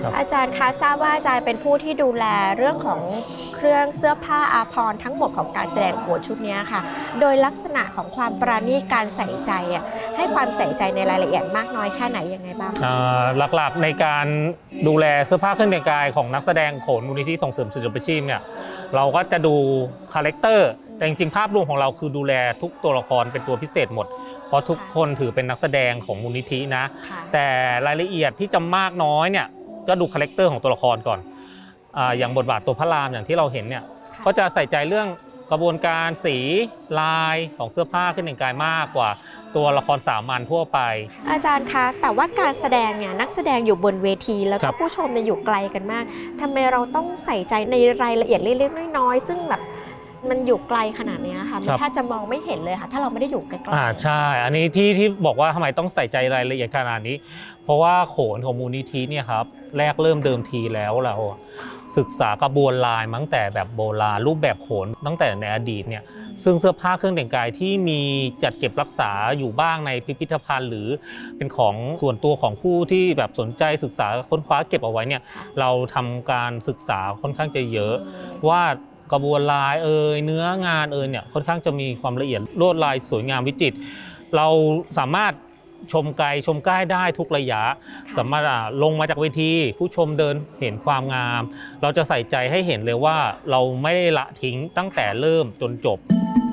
อาจารย์คะทราบว่าอาจารย์เป็นผู้ที่ดูแลเรื่องของเครื่องเสื้อผ้าอาภรณ์ทั้งหมดของการแสดงโขนชุดนี้ค่ะโดยลักษณะของความปราณีตการใส่ใจอ่ะให้ความใส่ใจในรายละเอียดมากน้อยแค่ไหนยังไงบ้างหลักๆในการดูแลเสื้อผ้าเครื่องแต่งกายของนักแสดงโขนมูลนิธิส่งเสริมศิลปาชีพเนี่ยเราก็จะดูคาแรคเตอร์แต่จริงๆภาพรวมของเราคือดูแลทุกตัวละครเป็นตัวพิเศษหมดเพราะทุกคนถือเป็นนักแสดงของมูลนิธินะแต่รายละเอียดที่จะมากน้อยเนี่ยก็ดูคาแรคเตอร์ของตัวละครก่อนอ่าอย่างบทบาทตัวพระรามอย่างที่เราเห็นเนี่ยก็จะใส่ใจเรื่องกระบวนการสีลายของเสื้อผ้าเครื่องแต่งกายมากกว่าตัวละครสามัญทั่วไปอาจารย์คะแต่ว่าการแสดงเนี่ยนักแสดงอยู่บนเวทีแล้วก็ผู้ชมเนี่ยอยู่ไกลกันมากทำไมเราต้องใส่ใจในรายละเอียดเล็กๆน้อยๆซึ่งแบบมันอยู่ไกลขนาดนี้ค่ะมันแทบจะมองไม่เห็นเลยค่ะถ้าเราไม่ได้อยู่ใกล้ๆอ่าใช่อันนี้ที่ที่บอกว่าทำไมต้องใส่ใจรายละเอียดขนาดนี้เพราะว่าโขนของมูลนิธิเนี่ยครับแรกเริ่มเดิมทีแล้วเราศึกษากระบวนลายตั้งแต่แบบโบราณรูปแบบโขนตั้งแต่ในอดีตเนี่ยซึ่งเสื้อผ้าเครื่องแต่งกายที่มีจัดเก็บรักษาอยู่บ้างในพิพิธภัณฑ์หรือเป็นของส่วนตัวของผู้ที่แบบสนใจศึกษาค้นคว้าเก็บเอาไว้เนี่ยเราทำการศึกษาค่อนข้างจะเยอะว่ากระบวนลายเอ่ยเนื้องานเอ่ยเนี่ยค่อนข้างจะมีความละเอียดลวดลายสวยงามวิจิตรเราสามารถชมไกลชมใกล้ได้ทุกระยะสามารถลงมาจากเวทีผู้ชมเดินเห็นความงามเราจะใส่ใจให้เห็นเลยว่าเราไม่ได้ละทิ้งตั้งแต่เริ่มจนจบ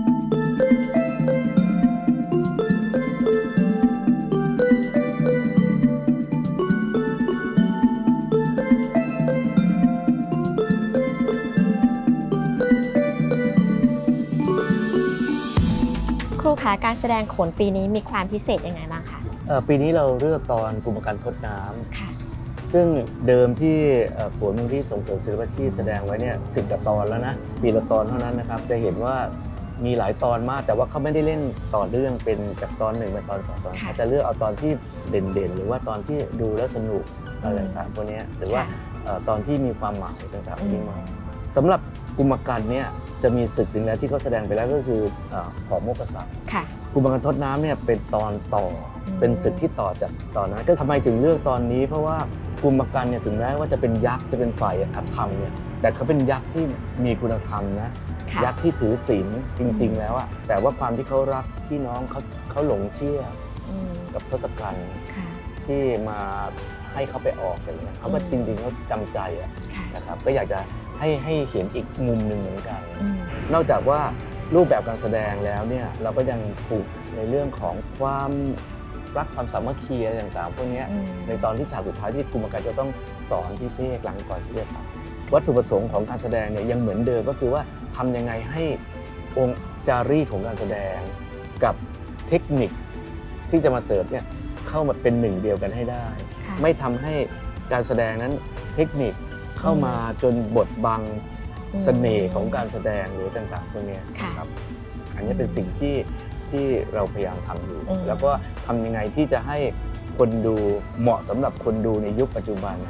ครูคะการแสดงโขนปีนี้มีความพิเศษยังไงบ้างคะปีนี้เราเลือกตอนกลุ่มการทดน้ำซึ่งเดิมที่โขนมูลที่ส่งเสริมศิลปาชีพแสดงไว้เนี่ยสิบกว่าตอนแล้วนะปีละตอนเท่านั้นนะครับจะเห็นว่ามีหลายตอนมากแต่ว่าเขาไม่ได้เล่นต่อเรื่องเป็นจากตอนหนึ่งเป็นตอนสองตอนเขาจะเลือกเอาตอนที่เด่นๆหรือว่าตอนที่ดูแล้วสนุกอะไรต่างๆพวกนี้หรือว่าตอนที่มีความหมายต่างๆที่มาสำหรับกุมกันเนี่ยจะมีศึกถึงแล้วที่เขาแสดงไปแล้วก็คือหอโมกขสัตว์กุมกันทดน้ำเนี่ยเป็นตอนต่อเป็นศึกที่ต่อจากตอนนั้นก็ทำไมถึงเลือกตอนนี้เพราะว่ากุมกันเนี่ยถึงแม้ว่าจะเป็นยักษ์จะเป็นฝ่ายอธรรมเนี่ยแต่เขาเป็นยักษ์ที่มีคุณธรรมนะยักษ์ที่ถือศีลจริงๆแล้วอะแต่ว่าความที่เขารักพี่น้องเขาเขาหลงเชื่อกับทศกัณฐ์ที่มาให้เขาไปออกอะไรเงี้ยเขาก็จริงๆเขาจำใจอะนะครับก็อยากจะให้ให้เห็นอีกมุมหนึ่งเหมือนกันนอกจากว่ารูปแบบการแสดงแล้วเนี่ยเราก็ยังปลูกในเรื่องของความรักความสามัคคีอะไรต่างๆพวกนี้ในตอนที่ฉากสุดท้ายที่กุมกันจะต้องสอนพี่เพ่หลังก่อนที่จะทำวัตถุประสงค์ของการแสดงเนี่ยยังเหมือนเดิมก็คือว่าทำยังไงให้องค์จารีตของการแสดงกับเทคนิคที่จะมาเสริมเนี่ยเข้ามาเป็นหนึ่งเดียวกันให้ได้ไม่ทำให้การแสดงนั้นเทคนิคเข้ามาจนบดบังเสน่ห์ของการแสดงหรือต่างๆพวกนี้นะครับอันนี้เป็นสิ่งที่ที่เราพยายามทำอยู่แล้วก็ทำยังไงที่จะให้คนดูเหมาะสำหรับคนดูในยุคปัจจุบัน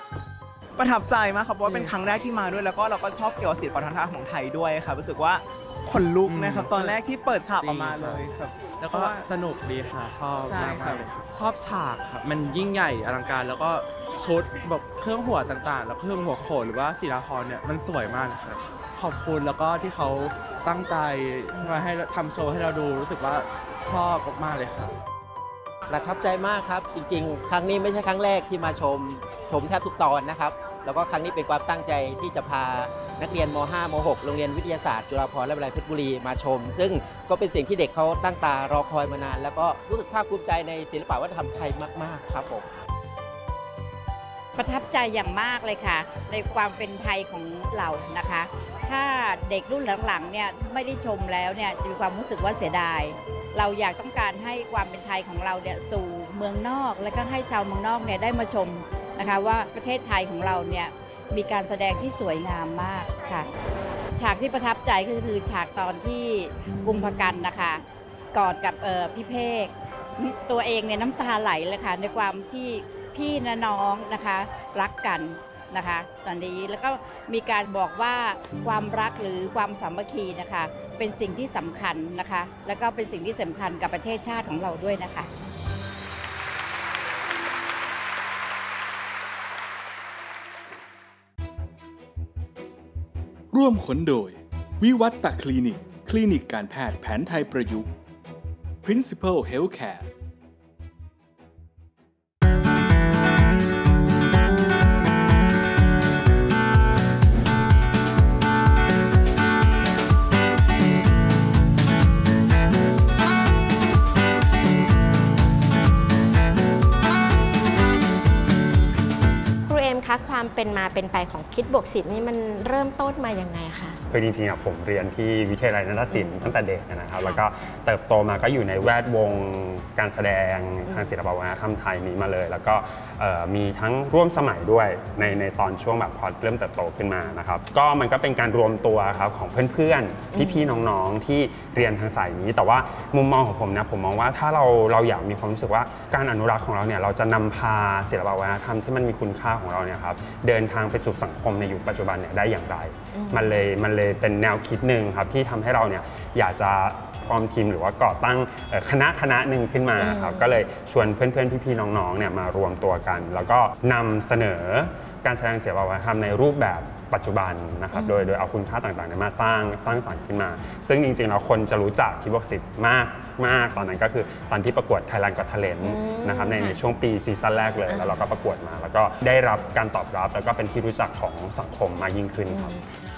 ประทับใจมากครับเพราะว่าเป็นครั้งแรกที่มาด้วยแล้วก็เราก็ชอบเกี่ยวกับศิลปวัฒนธรรมของไทยด้วยครับรู้สึกว่าขนลุกนะครับตอนแรกที่เปิดฉากออกมาเลยครับแล้วก็สนุกดีค่ะชอบมากเลยครับชอบฉากครับมันยิ่งใหญ่อลังการแล้วก็ชุดแบบเครื่องหัวต่างๆแล้วเครื่องหัวโขนหรือว่าศิลาภรณ์เนี่ยมันสวยมากนะครับขอบคุณแล้วก็ที่เขาตั้งใจมาให้ทำโชว์ให้เราดูรู้สึกว่าชอบมากๆเลยครับประทับใจมากครับจริงๆครั้งนี้ไม่ใช่ครั้งแรกที่มาชมชมแทบทุกตอนนะครับแล้วก็ครั้งนี้เป็นความตั้งใจที่จะพานักเรียนม ห้า ม หก โรงเรียนวิทยาศาสตร์จุฬาภรณ์และวิทยาลัยเพชรบุรีมาชมซึ่งก็เป็นสิ่งที่เด็กเขาตั้งตารอคอยมานานแล้วก็รู้สึกภาคภูมิใจในศิลปวัฒนธรรมไทยมากๆครับผมประทับใจอย่างมากเลยค่ะในความเป็นไทยของเรานะคะถ้าเด็กรุ่นหลังๆเนี่ยไม่ได้ชมแล้วเนี่ยจะมีความรู้สึกว่าเสียดายเราอยากต้องการให้ความเป็นไทยของเราเนี่ยสู่เมืองนอกและก็ให้ชาวเมืองนอกเนี่ยได้มาชมนะคะว่าประเทศไทยของเราเนี่ยมีการแสดงที่สวยงามมากค่ะฉากที่ประทับใจก็คือฉากตอนที่กุมภกันนะคะกอดกับพี่เพกตัวเองเนี่ยน้ำตาไหลเลยค่ะในความที่พี่และน้องนะคะรักกันนะคะตอนนี้แล้วก็มีการบอกว่าความรักหรือความสามัคคีนะคะเป็นสิ่งที่สำคัญนะคะแล้วก็เป็นสิ่งที่สำคัญกับประเทศชาติของเราด้วยนะคะร่วมขนโดยวิวัฒน์คลินิกคลินิกการแพทย์แผนไทยประยุกต์ Principal Healthcare ความเป็นมาเป็นไปของคิดบวกศิลป์นี่มันเริ่มต้นมายังไงคะคือจริงๆผมเรียนที่วิทยาลัยนาฏศิลป์ตั้งแต่เด็กนะครับแล้วก็เติบโตมาก็อยู่ในแวดวงการแสดงทางศิลปวัฒนธรรมไทยนี้มาเลยแล้วก็มีทั้งร่วมสมัยด้วยในในตอนช่วงแบบพอเริ่มเติบโตขึ้นมานะครับก็มันก็เป็นการรวมตัวครับของเพื่อนๆพี่ๆน้องๆที่เรียนทางสายนี้แต่ว่ามุมมองของผมนะผมมองว่าถ้าเราเราอยากมีความรู้สึกว่าการอนุรักษ์ของเราเนี่ยเราจะนำพาศิลปวัฒนธรรมที่มันมีคุณค่าของเราเนี่ยครับเดินทางไปสู่สังคมในยุคปัจจุบันเนี่ยได้อย่างไรมันเลยมันเลยเป็นแนวคิดหนึ่งครับที่ทำให้เราเนี่ยอยากจะฟอร์มทีมหรือว่าก่อตั้งคณะคณะหนึ่งขึ้นมาครับก็เลยชวนเพื่อนๆพี่ๆน้องๆเนี่ยมารวมตัวกันแล้วก็นำเสนอการแสดงศิลปวัฒนธรรมในรูปแบบปัจจุบันนะครับโดยโดยเอาคุณค่าต่างๆมาสร้างสร้างสรรค์ขึ้นมาซึ่งจริงๆเราคนจะรู้จักคิดบวกศิลป์มากมากตอนนั้นก็คือตอนที่ประกวด Thailand Got Talent นะครับในในช่วงปีซีซั่นแรกเลยแล้วเราก็ประกวดมาแล้วก็ได้รับการตอบรับแล้วก็เป็นที่รู้จักของสังคมมากยิ่งขึ้นครับ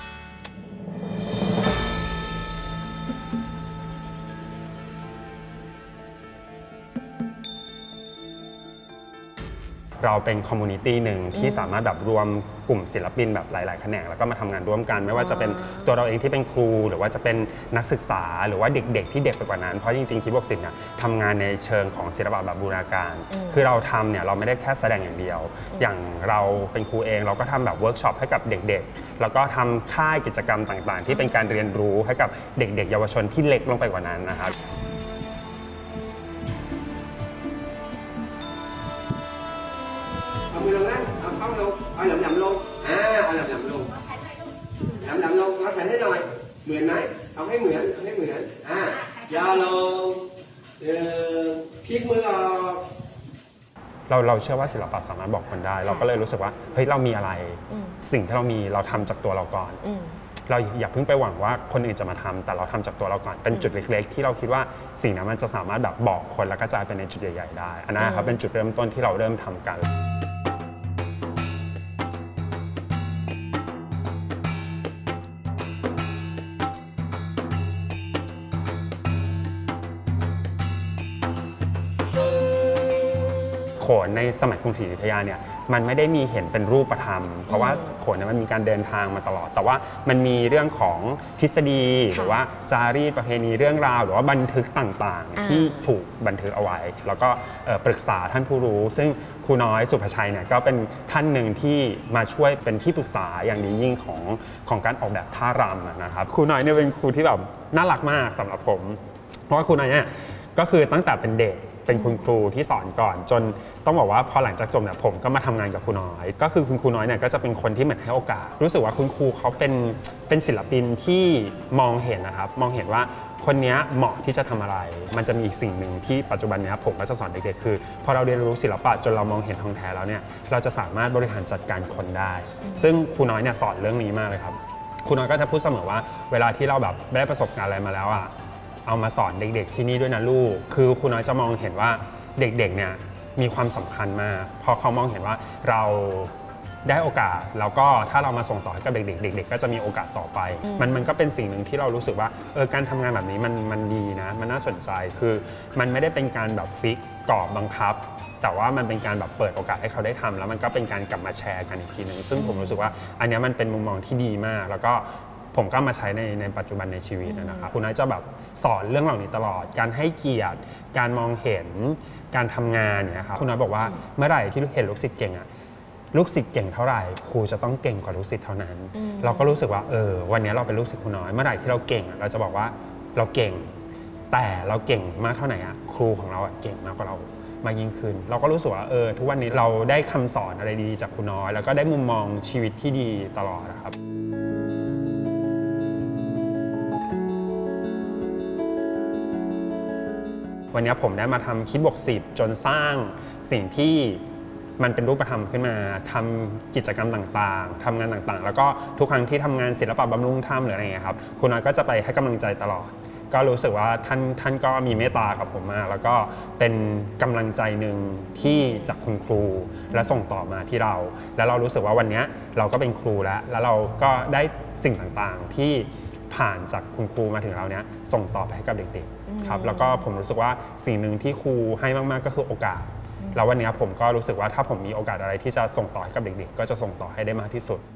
เราเป็นคอมมูนิตี้หนึ่งที่สามารถแบบรวมกลุ่มศิลปินแบบหลายๆแขนงแล้วก็มาทำงานร่วมกันไม่ว่าจะเป็นตัวเราเองที่เป็นครูหรือว่าจะเป็นนักศึกษาหรือว่าเด็กๆที่เด็กไปกว่านั้นเพราะจริงๆคิดบวกศิลป์เนี่ยทำงานในเชิงของศิลปะแบบบูรณาการคือเราทำเนี่ยเราไม่ได้แค่แสดงอย่างเดียวอย่างเราเป็นครูเองเราก็ทำแบบเวิร์กช็อปให้กับเด็กๆแล้วก็ทำค่ายกิจกรรมต่างๆที่เป็นการเรียนรู้ให้กับเด็กๆเยาวชนที่เล็กลงไปกว่านั้นนะครับเอามือลงนะเอาเข้าลงเอาหลำๆลงอ่าเอาหลำๆลงหลำๆลงเอาแขนให้หน่อยเหมือนไหมเอาให้เหมือนเอาให้เหมือนอ่ายาวลงเออพลิกมือออกเราเราเชื่อว่าศิลปะสามารถบอกคนได้เราก็เลยรู้สึกว่าเฮ้ยเรามีอะไรสิ่งที่เรามีเราทำจากตัวเราก่อนเราอย่าเพิ่งไปหวังว่าคนอื่นจะมาทำแต่เราทำจากตัวเราก่อนเป็นจุดเล็กๆที่เราคิดว่าสิ่งนั้นมันจะสามารถแบบบอกคนแล้วกระจายไปในจุดใหญ่ๆได้อันนั้นครับเป็นจุดเริ่มต้นที่เราเริ่มทำกันโขนในสมัยกรุงศรีอยุธยาเนี่ยมันไม่ได้มีเห็นเป็นรูปธรรมเพราะว่าโขนเนี่ยมันมีการเดินทางมาตลอดแต่ว่ามันมีเรื่องของทฤษฎีหรือว่าจารีตประเพณีเรื่องราวหรือว่าบันทึกต่างๆที่ถูกบันทึกเอาไว้แล้วก็ปรึกษาท่านผู้รู้ซึ่งครูน้อยสุภชัยเนี่ยก็เป็นท่านหนึ่งที่มาช่วยเป็นที่ปรึกษาอย่างดียิ่งของของการออกแบบท่ารำนะครับครูน้อยเนี่ยเป็นครูที่แบบน่ารักมากสำหรับผมเพราะว่าครูน้อยเนี่ยก็คือตั้งแต่เป็นเด็กเป็นคุณครูที่สอนก่อนจนต้องบอกว่าพอหลังจากจบเนี่ยผมก็มาทำงานกับครูน้อยก็คือคุณครูน้อยเนี่ยก็จะเป็นคนที่เหมือนให้โอกาสรู้สึกว่าคุณครูเขาเป็นเป็นศิลปินที่มองเห็นนะครับมองเห็นว่าคนนี้เหมาะที่จะทำอะไรมันจะมีอีกสิ่งหนึ่งที่ปัจจุบันนี้ผมก็จะสอนเด็กๆคือพอเราเรียนรู้ศิลปะจนเรามองเห็นทองแท้แล้วเนี่ยเราจะสามารถบริหารจัดการคนได้ซึ่งครูน้อยเนี่ยสอนเรื่องนี้มากเลยครับครูน้อยก็จะพูดเสมอว่าเวลาที่เราแบบได้ประสบการณ์อะไรมาแล้วอ่ะเอามาสอนเด็กๆที่นี่ด้วยนะลูกคือครูน้อยจะมองเห็นว่าเด็กๆเนี่ยมีความสำคัญมากเพราะเขามองเห็นว่าเราได้โอกาสแล้วก็ถ้าเรามาส่งต่อให้กับเด็กๆเด็กๆก็จะมีโอกาสต่อไปมันมันก็เป็นสิ่งหนึ่งที่เรารู้สึกว่าเออการทำงานแบบนี้มันมันดีนะมันน่าสนใจคือมันไม่ได้เป็นการแบบฟิกกรอบบังคับแต่ว่ามันเป็นการแบบเปิดโอกาสให้เขาได้ทำแล้วมันก็เป็นการกลับมาแชร์กันอีกทีหนึ่งซึ่งผมรู้สึกว่าอันนี้มันเป็นมุมมองที่ดีมากแล้วก็ผมก็มาใช้ในในปัจจุบันในชีวิตนะครับคุณน้อยจะแบบสอนเรื่องเหล่านี้ตลอดการให้เกียรติการมองเห็นการทำงานเนี่ยครับคุณน้อยบอกว่าเมื่อไหร่ที่เห็นลูกศิษย์เก่งอะลูกศิษย์เก่งเท่าไหร่ครูจะต้องเก่งกว่าลูกศิษย์เท่านั้นเราก็รู้สึกว่าเออวันนี้เราเป็นลูกศิษย์ครูน้อยเมื่อไหร่ที่เราเก่งเราจะบอกว่าเราเก่งแต่เราเก่งมากเท่าไหร่อะครูของเราเก่งมากกว่าเรามายิ่งขึ้นเราก็รู้สึกว่าเออทุกวันนี้เราได้คำสอนอะไรดีจากครูน้อยแล้วก็ได้มุมมองชีวิตที่ดีตลอดนะครับวันนี้ผมได้มาทำคิดบวกสิบจนสร้างสิ่งที่มันเป็นรูปธรรมขึ้นมาทำกิจกรรมต่างๆทำงานต่างๆแล้วก็ทุกครั้งที่ทำงานศิลปะบำรุงธรรมหรืออะไรเงี้ยครับคุณน้อยก็จะไปให้กำลังใจตลอดก็รู้สึกว่าท่านท่านก็มีเมตตากับผมมากแล้วก็เป็นกำลังใจหนึ่งที่จากคุณครูและส่งต่อมาที่เราแล้วเรารู้สึกว่าวันนี้เราก็เป็นครูแล้วแล้วเราก็ได้สิ่งต่างๆที่ผ่านจากคุณครูมาถึงเราเนี้ยส่งต่อไปให้กับเด็กๆครับแล้วก็ผมรู้สึกว่าสิ่งหนึ่งที่ครูให้มากๆก็คือโอกาสแล้ววันนี้ผมก็รู้สึกว่าถ้าผมมีโอกาสอะไรที่จะส่งต่อให้กับเด็กๆก็จะส่งต่อให้ได้มากที่สุด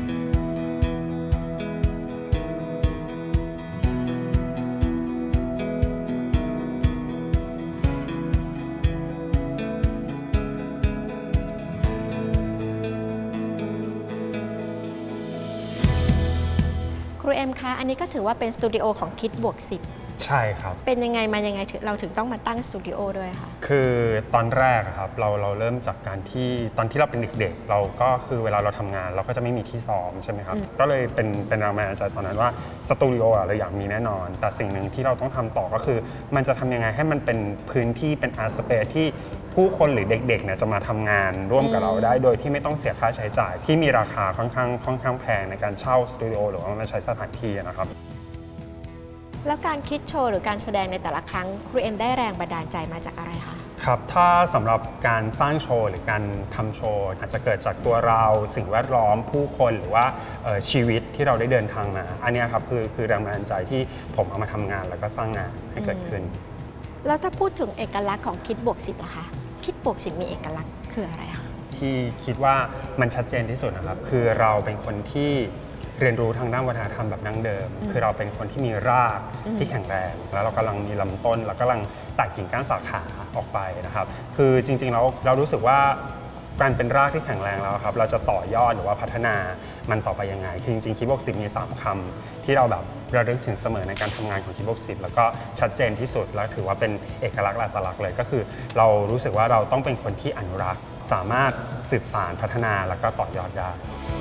ครูเอ็มคะอันนี้ก็ถือว่าเป็นสตูดิโอของคิดบวกสิบใช่ครับเป็นยังไงมายังไงเราถึงต้องมาตั้งสตูดิโอด้วยคะคือตอนแรกครับเราเราเริ่มจากการที่ตอนที่เราเป็นเด็กๆเราก็คือเวลาเราทำงานเราก็จะไม่มีที่ซ้อมใช่ไหมครับก็เลยเป็นเป็นแรงบันดาลใจตอนนั้นว่าสตูดิโอเราอยากมีแน่นอนแต่สิ่งหนึ่งที่เราต้องทำต่อก็คือมันจะทำยังไงให้มันเป็นพื้นที่เป็นอาร์ตสเปซที่ผู้คนหรือเด็กๆเนี่ยจะมาทำงานร่วมกับเราได้โดยที่ไม่ต้องเสียค่าใช้จ่ายที่มีราคาค่อนข้างค่อนข้างแพงในการเช่าสตูดิโอหรือว่ามาใช้สถานที่นะครับแล้วการคิดโชว์หรือการแสดงในแต่ละครั้งครูเอ็มได้แรงบันดาลใจมาจากอะไรคะครับถ้าสำหรับการสร้างโชว์หรือการทำโชว์อาจจะเกิดจากตัวเราสิ่งแวดล้อมผู้คนหรือว่าชีวิตที่เราได้เดินทางมาอันนี้ครับคือคือแรงบันดาลใจที่ผมเอามาทำงานแล้วก็สร้างงานให้เกิดขึ้นแล้วถ้าพูดถึงเอกลักษณ์ของคิดบวกสิบล่ะคะคิดบวกสิบมีเอกลักษณ์คืออะไรคะที่คิดว่ามันชัดเจนที่สุดนะครับคือเราเป็นคนที่เรียนรู้ทางด้านวัฒนธรรมแบบดั้งเดิมคือเราเป็นคนที่มีรากที่แข็งแรงแล้วเรากำลังมีลำต้นแล้วกำลังแตกกิ่งก้านสาขาออกไปนะครับคือจริงๆเราเรารู้สึกว่าการเป็นรากที่แข็งแรงแล้วครับเราจะต่อยอดหรือว่าพัฒนามันต่อไปยังไงคือจริงๆคิดบวกสิบมีสามคำที่เราแบบระลึกถึงเสมอในการทำงานของคิดบวกสิบแล้วก็ชัดเจนที่สุดแล้วถือว่าเป็นเอกลักษณ์อัตลักษณ์เลยก็คือเรารู้สึกว่าเราต้องเป็นคนที่อนุรักษ์สามารถสืบสานพัฒนาแล้วก็ต่อยอดได้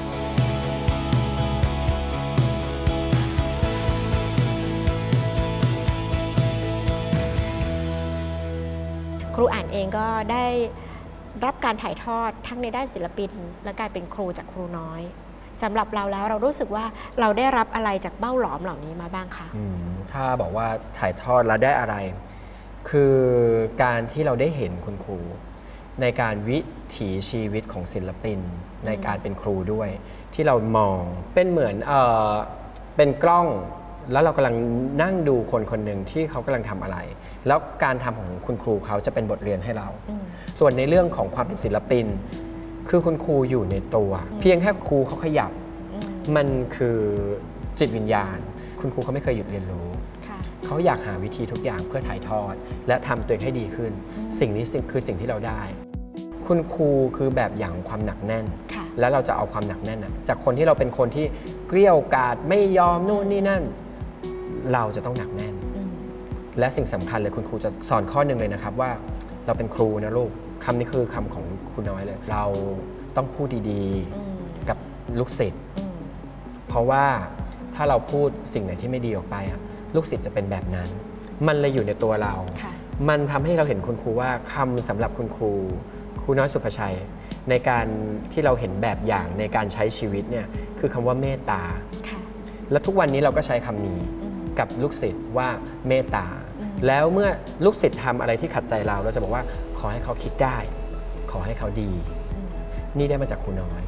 ครูอ่านเองก็ได้รับการถ่ายทอดทั้งในด้านศิลปินและการเป็นครูจากครูน้อยสำหรับเราแล้วเรารู้สึกว่าเราได้รับอะไรจากเบ้าหลอมเหล่านี้มาบ้างคะถ้าบอกว่าถ่ายทอดแล้วได้อะไรคือการที่เราได้เห็นคุณครูในการวิถีชีวิตของศิลปินในการเป็นครูด้วยที่เรามองเป็นเหมือนเอ่อเป็นกล้องแล้วเรากำลังนั่งดูคนคนหนึ่งที่เขากำลังทำอะไรแล้วการทำของคุณครูเขาจะเป็นบทเรียนให้เราส่วนในเรื่องของความเป็นศิลปินคือคุณครูอยู่ในตัวเพียงแค่ครูเขาขยับมันคือจิตวิญญาณคุณครูเขาไม่เคยหยุดเรียนรู้เขาอยากหาวิธีทุกอย่างเพื่อถ่ายทอดและทำตัวเองให้ดีขึ้นสิ่งนี้คือสิ่งที่เราได้คุณครูคือแบบอย่างความหนักแน่นแล้วเราจะเอาความหนักแน่นจากคนที่เราเป็นคนที่เกลี้ยกล่อมไม่ยอมนู่นนี่นั่นเราจะต้องหนักแน่นและสิ่งสำคัญเลยคุณครูจะสอนข้อหนึ่งเลยนะครับว่าเราเป็นครูนะลูกคำนี้คือคำของครูน้อยเลยเราต้องพูดดีๆกับลูกศิษย์เพราะว่าถ้าเราพูดสิ่งไหนที่ไม่ดีออกไปอะลูกศิษย์จะเป็นแบบนั้นมันเลยอยู่ในตัวเรามันทำให้เราเห็นคุณครูว่าคำสำหรับคุณครูครูน้อยสุภชัยในการที่เราเห็นแบบอย่างในการใช้ชีวิตเนี่ยคือคำว่าเมตตาและทุกวันนี้เราก็ใช้คำนี้กับลูกศิษย์ว่าเมตตาแล้วเมื่อลูกศิษย์ทำอะไรที่ขัดใจเราเราจะบอกว่าขอให้เขาคิดได้ขอให้เขาดีนี่ได้มาจากครูน้อย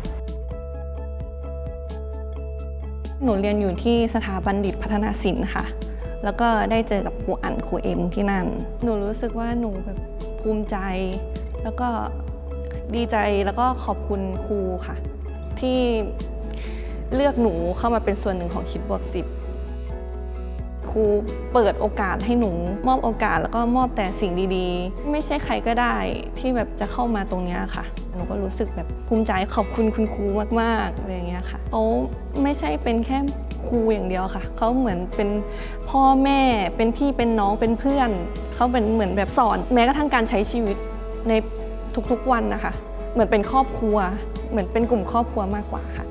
หนูเรียนอยู่ที่สถาบันดิษฐ์พัฒนาศิลป์ค่ะแล้วก็ได้เจอกับครูอั๋นครูเอ็มที่นั่นหนูรู้สึกว่าหนูแบบภูมิใจแล้วก็ดีใจแล้วก็ขอบคุณครูค่ะที่เลือกหนูเข้ามาเป็นส่วนหนึ่งของคิดบวกสิบครูเปิดโอกาสให้หนูมอบโอกาสแล้วก็มอบแต่สิ่งดีๆไม่ใช่ใครก็ได้ที่แบบจะเข้ามาตรงนี้ค่ะหนูก็รู้สึกแบบภูมิใจขอบคุณคุณครูมากๆอะไรอย่างเงี้ยค่ะเขาไม่ใช่เป็นแค่ครูอย่างเดียวค่ะเขาเหมือนเป็นพ่อแม่เป็นพี่เป็นน้องเป็นเพื่อนเขาเป็นเหมือนแบบสอนแม้กระทั่งการใช้ชีวิตในทุกๆวันนะคะเหมือนเป็นครอบครัวเหมือนเป็นกลุ่มครอบครัวมากกว่าค่ะ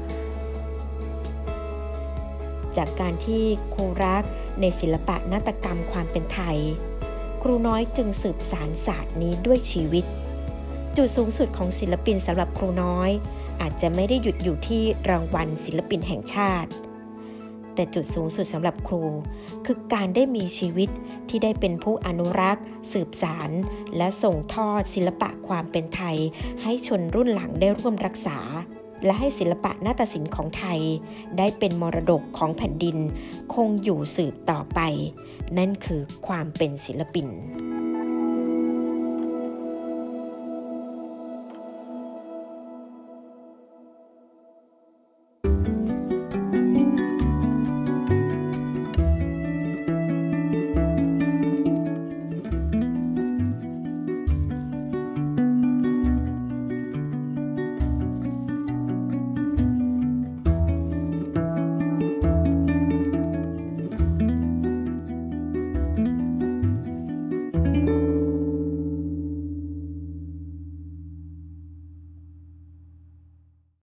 จากการที่ครูรักในศิลปะนาฏกรรมความเป็นไทยครูน้อยจึงสืบสานศาสตร์นี้ด้วยชีวิตจุดสูงสุดของศิลปินสำหรับครูน้อยอาจจะไม่ได้หยุดอยู่ที่รางวัลศิลปินแห่งชาติแต่จุดสูงสุดสำหรับครูคือการได้มีชีวิตที่ได้เป็นผู้อนุรักษ์สืบสานและส่งทอดศิลปะความเป็นไทยให้ชนรุ่นหลังได้ร่วมรักษาและให้ศิลปะนาฏศิลป์ของไทยได้เป็นมรดกของแผ่นดินคงอยู่สืบต่อไปนั่นคือความเป็นศิลปิน